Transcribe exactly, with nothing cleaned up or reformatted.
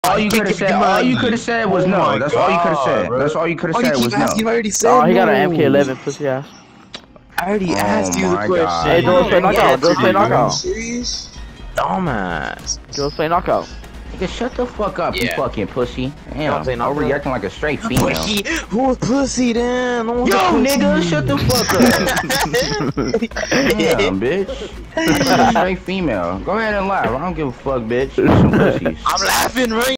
All you could have said, all you could have said was no. That's all you could have said. That's all you could have said was no. You already said Oh, he got an no. M K eleven, pussy ass. I already asked you the my question. God. Hey, Joel, play knockout. Joel, play Are you knockout. serious? Dumbass. Joel, play knockout. Nigga, shut the fuck up, you Yeah. fucking pussy. Damn, say knockout. overreacting like a straight female. Pussy. Who's pussy then? No Yo, nigga, shut the fuck up. Damn, bitch. I'm a straight female. Go ahead and laugh. I don't give a fuck, bitch. Some pussies. I'm laughing right